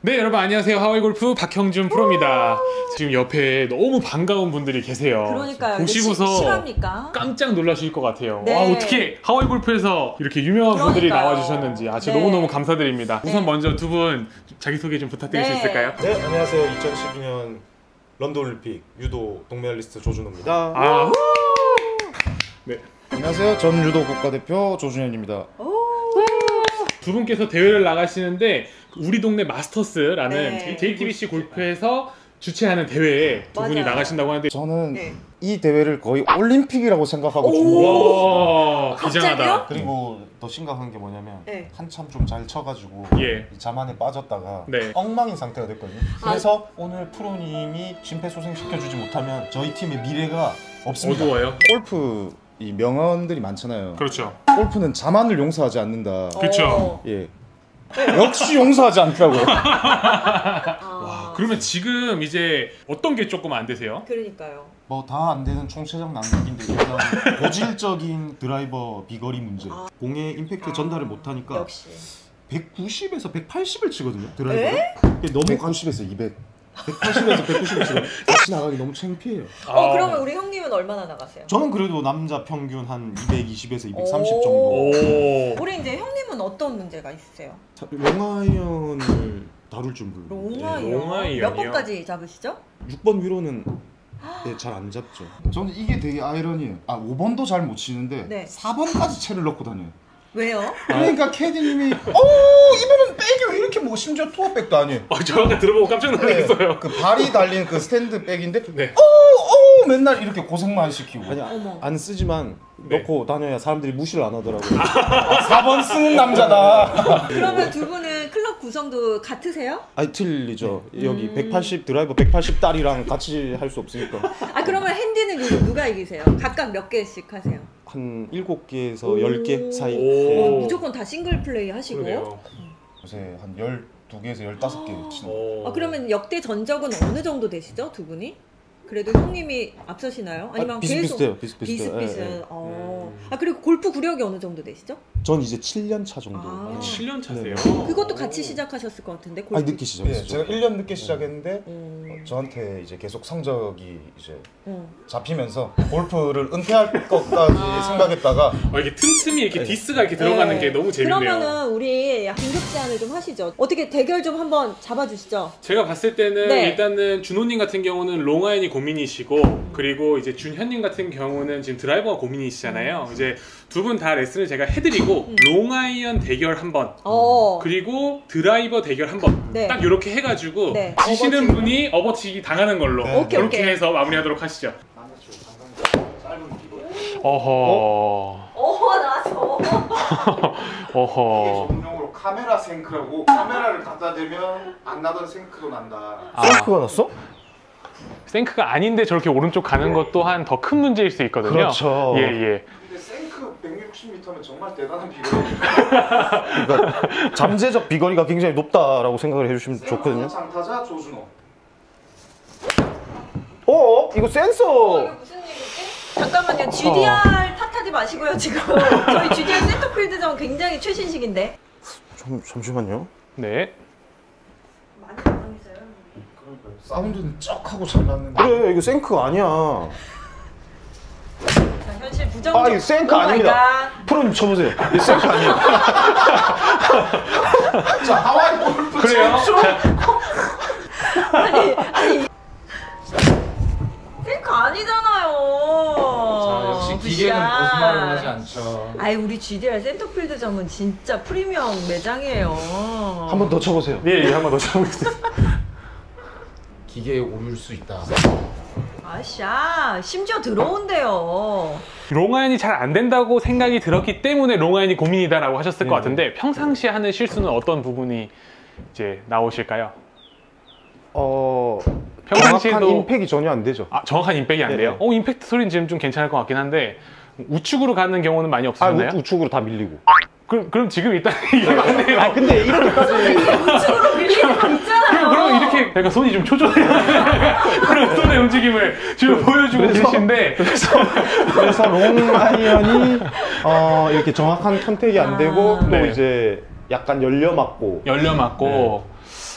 네, 여러분 안녕하세요. 하와이 골프 박형준 프로입니다. 지금 옆에 너무 반가운 분들이 계세요. 그러니까요. 보시고서 실합니까? 깜짝 놀라실 것 같아요. 네. 와, 어떻게 하와이 골프에서 이렇게 유명한 분들이 나와주셨는지 진짜 네. 너무너무 감사드립니다. 네. 우선 먼저 두 분 자기소개 좀 부탁드릴 수 있을까요? 네, 안녕하세요. 2012년 런던 올림픽 유도 동메달리스트 조준호입니다. 네. 안녕하세요. 전 유도 국가대표 조준현입니다. 두 분께서 대회를 나가시는데 우리 동네 마스터스라는 네. JTBC 골프에서 주최하는 대회에 두 분이 맞아요. 나가신다고 하는데 저는 네. 이 대회를 거의 올림픽이라고 생각하고 준비해요. 와, 갑자기요? 비장하다. 그리고 더 심각한 게 뭐냐면 네. 한참 좀 잘 쳐가지고 예. 이 자만에 빠졌다가 네. 엉망인 상태가 됐거든요. 그래서 오늘 프로님이 심폐소생시켜주지 못하면 저희 팀의 미래가 없습니다. 어두워요. 골프 이 명언들이 많잖아요. 그렇죠. 골프는 자만을 용서하지 않는다. 그쵸. 예. 역시 용서하지 않더라고요. 그러면 지금 이제 어떤 게 조금 안 되세요? 그러니까요. 뭐 다 안 되는 총체적 난국인데 일단 고질적인 드라이버 비거리 문제. 공에 임팩트 전달을 못하니까 역시. 190에서 180을 치거든요. 드라이버를. 너무 190에서 200. 180에서 190을 치고 같이 나가기 너무 창피해요. 그러면 우리 형님은 얼마나 나가세요? 저는 그래도 남자 평균 한 220에서 230 오. 정도. 오. 우리 이제 형님은 어떤 문제가 있으세요? 롱아이언을 다룰 줄 몰라요. 롱아이언. 롱아이언이요? 몇 번까지 잡으시죠? 6번 위로는 잘 안 잡죠. 저는 이게 되게 아이러니해요. 5번도 잘 못 치는데 네. 4번까지 채를 넣고 다녀요. 왜요? 그러니까 캐디님이 이번엔 백이 왜 이렇게 뭐 심지어 투어백도 아니에요. 저 아까 들어보고 깜짝 놀랐어요. 그 발이 달린 그 스탠드 백인데 네. 맨날 이렇게 고생만 시키고. 아니 어머. 안 쓰지만 네. 넣고 다녀야 사람들이 무시를 안 하더라고요. 4번 쓰는 남자다. 그러면 두 분은 클럽 구성도 같으세요? 아니 틀리죠. 여기 180 드라이버 180 딸이랑 같이 할 수 없으니까 그러면 핸디는 누가 이기세요? 각각 몇 개씩 하세요? 한 7개에서 10개 사이. 오. 무조건 다 싱글 플레이 하시고. 그러네요. 요새 한 12개에서 15개 치는 거. 그러면 역대 전적은 어느 정도 되시죠, 두 분이? 그래도 형님이 앞서시나요? 아니면 비슷비슷해요. 계속 비슷비슷해요. 비슷비슷. 예, 그리고 골프 구력이 어느 정도 되시죠? 전 이제 7년 차 정도. 7년 차세요. 그것도 같이 시작하셨을 것 같은데. 골프. 아니 늦게 시작했어요. 제가 1년 늦게 시작했는데 저한테 이제 계속 성적이 이제 잡히면서 골프를 은퇴할 것까지 생각했다가 이게 틈틈이 이렇게 디스가 이렇게 들어가는 게 너무 재밌네요. 그러면은 우리 긴급 제안을 좀 하시죠. 어떻게 대결 좀 한번 잡아주시죠. 제가 봤을 때는 네. 일단은 준호님 같은 경우는 롱아이언이 고민이시고 그리고 이제 준현님 같은 경우는 지금 드라이버가 고민이시잖아요. 이제 두 분 다 레슨을 제가 해드리고 롱아이언 대결 한번 그리고 드라이버 대결 한번 네. 딱 이렇게 해가지고 네. 지시는 분이 어버치기 당하는 걸로 네. 오케이, 그렇게 오케이. 해서 마무리하도록 하시죠. 어허. 나왔어. 어허. 전용으로 카메라 생크라고 카메라를 갖다 대면 안 나던 생크도 난다. 생크가 났어? 생크가 아닌데 저렇게 오른쪽 가는 것 또한 더 큰 문제일 수 있거든요. 그렇죠. 예. 근데 생크 160m면 정말 대단한 비거리. 그러니까 잠재적 비거리가 굉장히 높다라고 생각을 해주시면 좋거든요. 장타자 조준호. 이거 센서. 무슨 일이지? 잠깐만요. GDR 탓하지 마시고요. 지금 저희 GDR 센터필드전 굉장히 최신식인데. 잠시만요. 네. 많이 당황했어요. 사운드는 쩍 하고 잘 났는데. 그래 이거 생크가 아니야. 자, 현실 부정. 이거 생크 아닙니다. 프로님 쳐보세요. 이거 생크 아니에요. 자, 하와이 골프 그래요? 아니. 생크 아니잖아요. 역시 기계는 거짓말을 하지 않죠. 우리 GDR 센터필드점은 진짜 프리미엄 매장이에요. 한 번 더 쳐보세요. 네, 한 번 더 쳐보겠습니다. 기계에 오를 수 있다. 아샤, 심지어 들어온대요. 롱아이언이 잘 안 된다고 생각이 들었기 때문에 롱아이언이 고민이다라고 하셨을 것 같은데 평상시에 하는 실수는 어떤 부분이 이제 나오실까요? 정확한 임팩이 전혀 안 되죠. 정확한 임팩이 안 돼요? 임팩트 소리는 지금 좀 괜찮을 것 같긴 한데 우측으로 가는 경우는 많이 없으셨나요? 우측으로 다 밀리고. 그럼 지금 일단 이게 맞네요. 근데 이렇게까지 우측으로 밀리는 거 있잖아요. 그럼 이렇게 약간 손이 좀 초조해요. 그런 손의 움직임을 지금 보여주고 계신데 그래서 롱아이언이 이렇게 정확한 컨택이 안 되고 또 네. 이제 약간 열려 맞고. 열려 맞고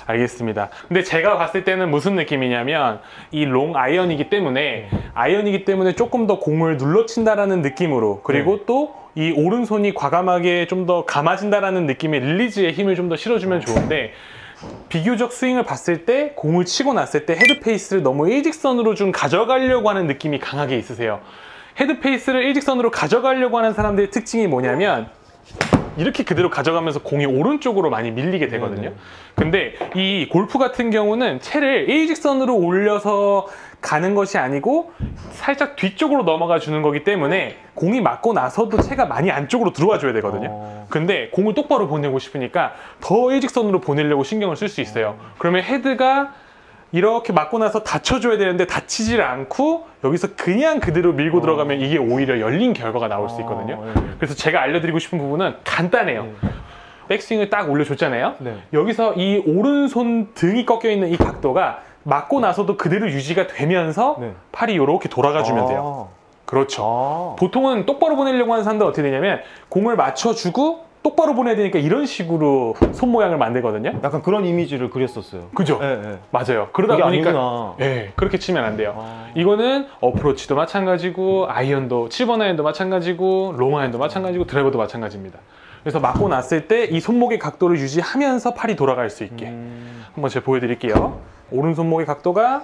알겠습니다. 근데 제가 봤을 때는 무슨 느낌이냐면 이 롱 아이언이기 때문에 조금 더 공을 눌러친다라는 느낌으로 그리고 또 이 오른손이 과감하게 좀 더 감아진다라는 느낌의 릴리즈에 힘을 좀 더 실어주면 좋은데 비교적 스윙을 봤을 때 공을 치고 났을 때 헤드페이스를 너무 일직선으로 좀 가져가려고 하는 느낌이 강하게 있으세요. 헤드페이스를 일직선으로 가져가려고 하는 사람들의 특징이 뭐냐면 이렇게 그대로 가져가면서 공이 오른쪽으로 많이 밀리게 되거든요. 근데 이 골프 같은 경우는 채를 일직선으로 올려서 가는 것이 아니고 살짝 뒤쪽으로 넘어가 주는 거기 때문에 공이 맞고 나서도 채가 많이 안쪽으로 들어와 줘야 되거든요. 근데 공을 똑바로 보내고 싶으니까 더 일직선으로 보내려고 신경을 쓸 수 있어요. 그러면 헤드가 이렇게 맞고 나서 다쳐줘야 되는데 다치질 않고 여기서 그냥 그대로 밀고 들어가면 이게 오히려 열린 결과가 나올 수 있거든요. 그래서 제가 알려드리고 싶은 부분은 간단해요. 백스윙을 딱 올려줬잖아요. 여기서 이 오른손 등이 꺾여 있는 이 각도가 맞고 나서도 그대로 유지가 되면서 팔이 이렇게 돌아가주면 돼요. 그렇죠. 보통은 똑바로 보내려고 하는 사람들은 어떻게 되냐면 공을 맞춰주고 똑바로 보내야 되니까 이런 식으로 손 모양을 만들거든요. 약간 그런 이미지를 그렸었어요. 그죠? 맞아요. 그러다 보니까 그렇게 치면 안 돼요. 이거는 어프로치도 마찬가지고 아이언도 7번 아이언도 마찬가지고 롱 아이언도 마찬가지고 드라이버도 마찬가지입니다. 그래서 맞고 났을 때 이 손목의 각도를 유지하면서 팔이 돌아갈 수 있게 한번 제가 보여드릴게요. 오른 손목의 각도가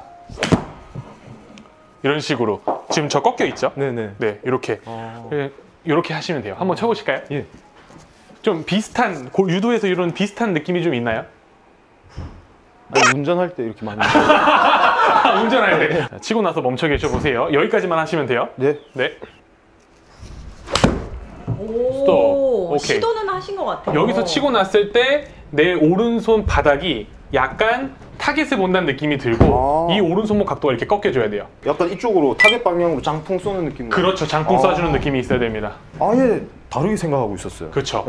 이런 식으로 지금 저 꺾여 있죠? 네, 이렇게 이렇게 하시면 돼요. 한번 쳐보실까요? 예. 좀 비슷한 유도에서 이런 비슷한 느낌이 좀 있나요? 아니, 운전할 때 이렇게 많이 운전할 때 자, 치고 나서 멈춰 계셔 보세요. 여기까지만 하시면 돼요. 네. 오, 오케이. 시도는 하신 것 같아요. 여기서 치고 났을 때 내 오른손 바닥이 약간 타겟을 본다는 느낌이 들고 이 오른손목 각도가 이렇게 꺾여줘야 돼요. 약간 이쪽으로 타겟 방향으로 장풍 쏘는 느낌. 그렇죠. 장풍 쏴주는 느낌이 있어야 됩니다. 아예 다르게 생각하고 있었어요. 그렇죠.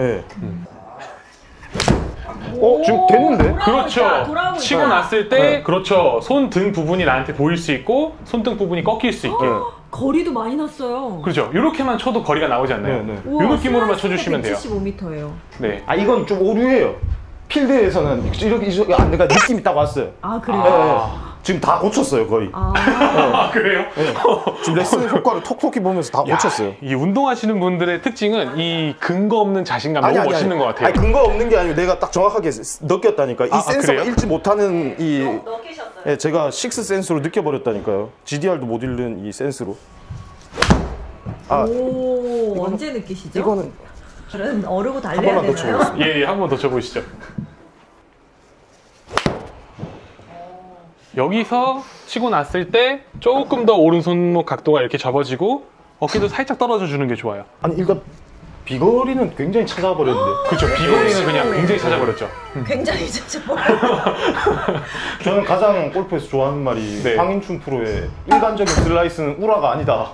지금 됐는데? 그렇죠. 치고 났을 때 그렇죠. 손등 부분이 나한테 보일 수 있고 손등 부분이 꺾일 수 있게. 거리도 많이 났어요. 그렇죠. 이렇게만 쳐도 거리가 나오지 않나요? 이 느낌으로만 쳐주시면 돼요. 175m예요. 네. 이건 좀 오류예요. 필드에서는 이렇게 안내가 느낌이 딱 왔어요. 그래요? 지금 다 고쳤어요, 거의. 그래요? 지금 레슨 효과를 톡톡히 보면서 다 고쳤어요. 이 운동하시는 분들의 특징은 이 근거 없는 자신감 너무 멋있는 것 같아요. 근거 없는 게 아니고 내가 딱 정확하게 느꼈다니까. 이 센서가 그래요? 읽지 못하는 이 넣으셨어요. 제가 식스 센스로 느껴버렸다니까요. GDR도 못 읽는 이 센스로. 언제 느끼시죠? 이거는 저는 어르고 한 달래야 번만 더 되나요? 쳐보겠습니다. 한 번 더 쳐보시죠. 여기서 치고 났을 때 조금 더 오른손목 각도가 이렇게 접어지고 어깨도 살짝 떨어져 주는 게 좋아요. 아니 일단 비거리는 굉장히 찾아버렸는데. 그렇죠. 비거리는 그냥 굉장히 찾아버렸죠. 굉장히 찾아버려요. 저는 가장 골프에서 좋아하는 말이 황인춘 프로의 일반적인 슬라이스는 우라가 아니다.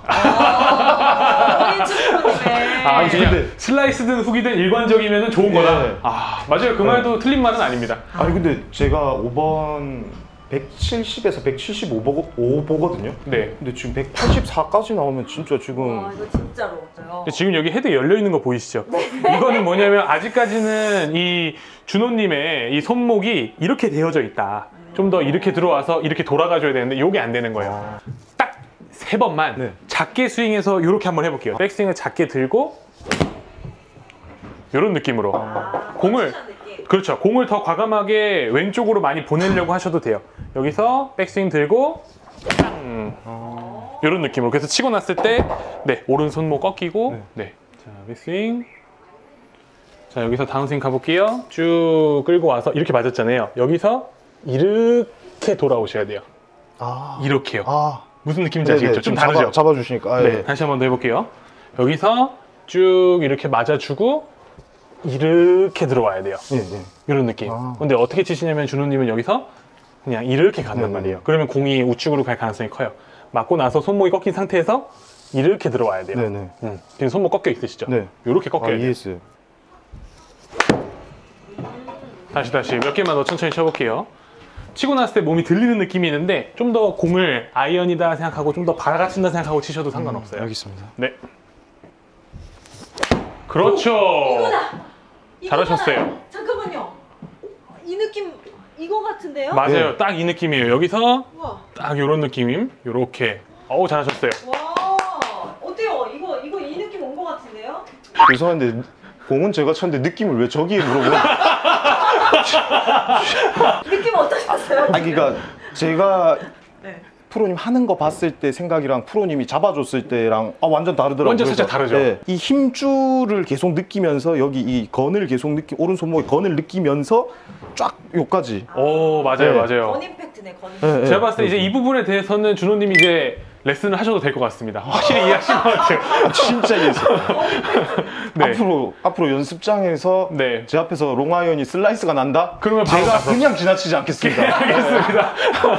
그냥 슬라이스든 훅이든 일관적이면 좋은 거다. 맞아요. 그 말도 틀린 말은 아닙니다. 근데 제가 5번 170에서 175보거든요. 네. 근데 지금 184까지 나오면 진짜 지금. 이거 진짜로. 지금 여기 헤드 열려 있는 거 보이시죠? 이거는 뭐냐면 아직까지는 이 준호님의 이 손목이 이렇게 되어져 있다. 좀 더 이렇게 들어와서 이렇게 돌아가줘야 되는데 이게 안 되는 거예요. 딱 3번만 작게 스윙해서 이렇게 한번 해볼게요. 백스윙을 작게 들고 이런 느낌으로 공을 그렇죠. 공을 더 과감하게 왼쪽으로 많이 보내려고 하셔도 돼요. 여기서 백스윙 들고 이런 느낌으로. 그래서 치고 났을 때 오른 손목 꺾이고 자, 백스윙. 자, 여기서 다운스윙 가볼게요. 쭉 끌고 와서 이렇게 맞았잖아요. 여기서 이렇게 돌아오셔야 돼요. 이렇게요. 무슨 느낌인지 아시겠죠? 좀 다르죠? 잡아주시니까. 다시 한번 더 해볼게요. 여기서 쭉 이렇게 맞아주고 이렇게 들어와야 돼요. 이런 느낌. 근데 어떻게 치시냐면 준호님은 여기서 그냥 이렇게 간단 말이에요. 그러면 공이 우측으로 갈 가능성이 커요. 맞고 나서 손목이 꺾인 상태에서 이렇게 들어와야 돼요. 지금 손목 꺾여 있으시죠? 이렇게 꺾여야 돼요. 이해했어요. 다시 몇 개만 더 천천히 쳐볼게요. 치고 났을 때 몸이 들리는 느낌이 있는데 좀 더 공을 아이언이다 생각하고 좀 더 바라같친다 생각하고 치셔도 상관없어요. 알겠습니다. 네. 그렇죠. 이거다. 잘하셨어요. 잠깐만요. 이 느낌 이거 같은데요? 맞아요. 딱 이 느낌이에요. 여기서 우와. 딱 이런 느낌. 요렇게. 어우, 잘하셨어요. 와, 어때요? 이거 이 느낌 온 것 같은데요? 죄송한데 공은 제가 쳤는데 느낌을 왜 저기에 물어보나? 느낌 어떠셨어요? 아니 그러니까 제가 네. 프로님 하는 거 봤을 때 생각이랑 프로님이 잡아줬을 때랑 완전 다르더라고요. 완전 살짝 다르죠. 네, 이 힘줄을 계속 느끼면서 여기 이 건을 계속 오른손목에 건을 느끼면서 쫙 요까지. 오, 맞아요, 네. 맞아요. 건 임팩트네, 건 임팩트. 네, 네. 제가 봤을 때 이제 이 부분에 대해서는 준호님이 이제 레슨을 하셔도 될 것 같습니다. 확실히 이해하신 것 같아요. 진짜 이해했어요. 네. 앞으로 연습장에서 네. 제 앞에서 롱아이언이 슬라이스가 난다? 그러면 바로 제가 가서. 그냥 지나치지 않겠습니다. 알겠습니다.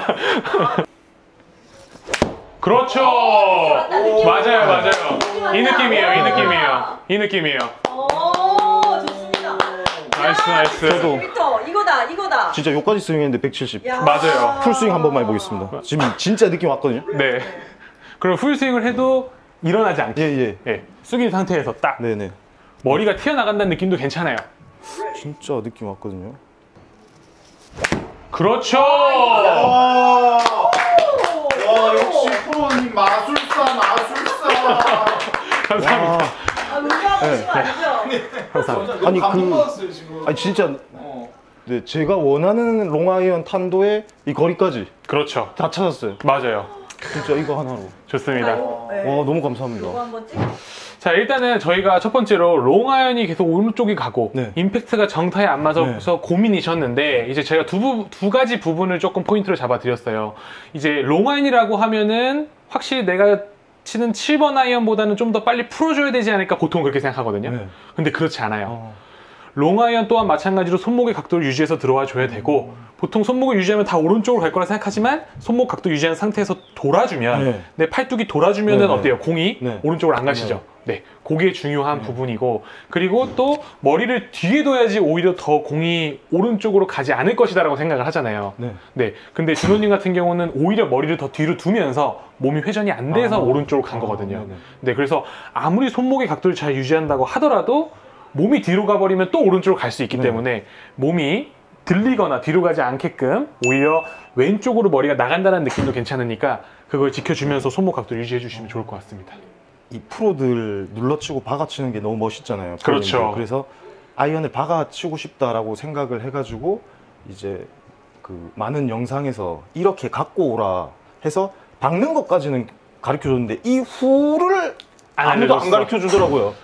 그렇죠. 느낌 맞아요, 맞아요. 왔다. 이 느낌이에요, 이 느낌이에요. 이 느낌이에요. 오, 좋습니다. 나이스, 나이스. 저도. 100m, 이거다. 진짜 요까지 스윙했는데 170. 야. 맞아요. 풀스윙 한 번만 해보겠습니다. 지금 진짜 느낌 왔거든요. 네. 그럼 풀스윙을 해도 일어나지 않게. 예. 예. 숙인 상태에서 딱 네네. 머리가 튀어나간다는 느낌도 괜찮아요. 진짜 느낌 왔거든요. 그렇죠. 와, 역시 프로님 마술사. 감사합니다. 의도하고 계신 거 아니죠? 감사합니다. 아니 받았어요 지금. 아니 진짜 네, 제가 원하는 롱아이언 탄도의 이 거리까지 그렇죠. 다 찾았어요. 맞아요. 진짜 이거 하나로. 좋습니다. 네. 와 너무 감사합니다. 이거 한번 찍. 자, 일단은 저희가 첫 번째로 롱아이언이 계속 오른쪽이 가고 네. 임팩트가 정타에 안 맞아서 고민이셨는데 이제 제가 두 가지 부분을 조금 포인트로 잡아드렸어요. 이제 롱아이언이라고 하면은 확실히 내가 치는 7번 아이언보다는 좀 더 빨리 풀어줘야 되지 않을까 보통 그렇게 생각하거든요. 네. 근데 그렇지 않아요. 롱아이언 또한 마찬가지로 손목의 각도를 유지해서 들어와 줘야 되고 보통 손목을 유지하면 다 오른쪽으로 갈 거라 생각하지만 손목 각도 유지한 상태에서 돌아주면 네. 내 팔뚝이 돌아주면은 네, 네. 어때요? 공이 네. 오른쪽으로 안 가시죠? 네. 그게 중요한 부분이고 그리고 또 머리를 뒤에 둬야지 오히려 더 공이 오른쪽으로 가지 않을 것이다라고 생각을 하잖아요. 네. 네. 근데 준호님 같은 경우는 오히려 머리를 더 뒤로 두면서 몸이 회전이 안 돼서 오른쪽으로 간 거거든요. 네네. 네. 그래서 아무리 손목의 각도를 잘 유지한다고 하더라도 몸이 뒤로 가버리면 또 오른쪽으로 갈 수 있기 네. 때문에 몸이 들리거나 뒤로 가지 않게끔 오히려 왼쪽으로 머리가 나간다는 느낌도 괜찮으니까 그걸 지켜주면서 손목 각도를 유지해 주시면 좋을 것 같습니다. 이 프로들 눌러치고 박아치는 게 너무 멋있잖아요. 그렇죠. 프로님들. 그래서 아이언을 박아치고 싶다라고 생각을 해가지고 이제 그 많은 영상에서 이렇게 갖고 오라 해서 박는 것까지는 가르쳐줬는데 이 후를 아무도 안 알려줬어. 가르쳐주더라고요.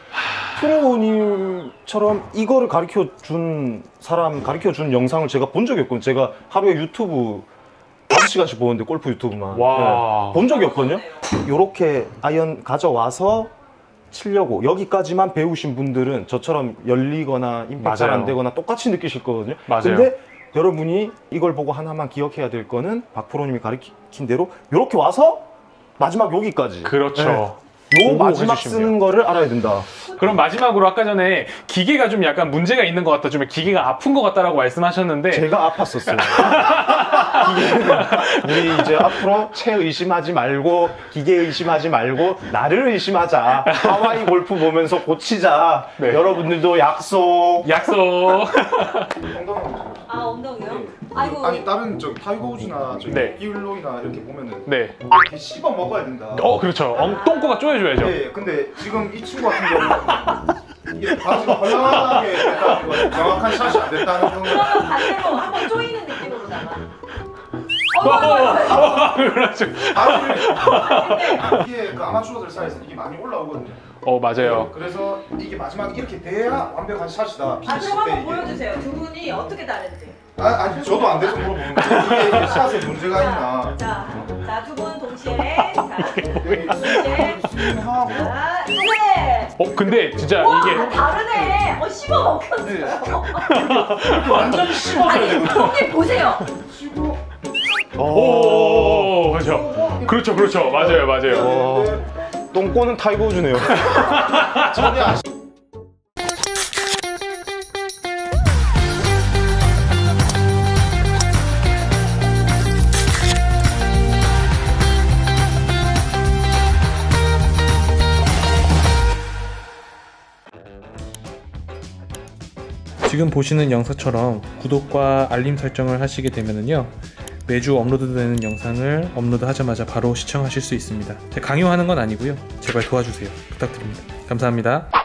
프로님처럼 이거를 가르쳐준 사람, 가르쳐준 영상을 제가 본 적이 없거든요. 제가 하루에 유튜브 5시간씩 보는데 골프 유튜브만 와. 본 적이 없거든요. 요렇게 아이언 가져와서 치려고 여기까지만 배우신 분들은 저처럼 열리거나 임팩트 잘 맞아요. 안 되거나 똑같이 느끼실 거거든요. 맞아요. 근데 여러분이 이걸 보고 하나만 기억해야 될 거는 박 프로님이 가르친 대로 요렇게 와서 마지막 여기까지 그렇죠. 요 보고 마지막 해주시면 쓰는 거를 알아야 된다. 그럼 마지막으로 아까 전에 기계가 좀 약간 문제가 있는 것 같다, 좀 기계가 아픈 것 같다라고 말씀하셨는데 제가 아팠었어요. 우리 이제 앞으로 채 의심하지 말고 기계 의심하지 말고 나를 의심하자. 하와이 골프 보면서 고치자. 네. 여러분들도 약속. 약속. 아, 엉덩이요? 아이고. 아니 다른 저기 타이거 우즈나 저기 네. 이울로이나 이렇게 보면은 네. 이렇게 씹어 먹어야 된다. 그렇죠. 똥꼬가 쪼여줘야죠. 네, 근데 지금 이 친구 같은 경우는 이게 바지가 헐렁하게 됐다는 거 정확한 샷이 안 됐다는 경우. 그러면 반대로 한번 쪼이는 느낌으로다가. 그렇죠. 이게 그 아마추어들 사이에서 이게 많이 올라오거든요. 맞아요. 그래서 이게 마지막 이렇게 돼야 완벽한 샷이다. 아, 피니시 그럼 때 한번 이게. 보여주세요. 두 분이 어떻게 다른지. 아니 저도 안 돼서 물어보는 거예요. 이게 샷에 문제가 있나. 자, 두 분 동시에. 동시에. 스윙하고. 자, 네. 근데 진짜 와, 이게 다르네. 씹어 먹혔어요. 완전 씹어야 아니, 되거든요. 형님 보세요. 씹어. 오, 그렇죠. 그렇죠. 맞아요. 똥꼬는 타이거 우즈네요. 전혀 안 지금 보시는 영상처럼 구독과 알림 설정을 하시게 되면은요, 매주 업로드되는 영상을 업로드하자마자 바로 시청하실 수 있습니다. 제가 강요하는 건 아니고요. 제발 도와주세요. 부탁드립니다. 감사합니다.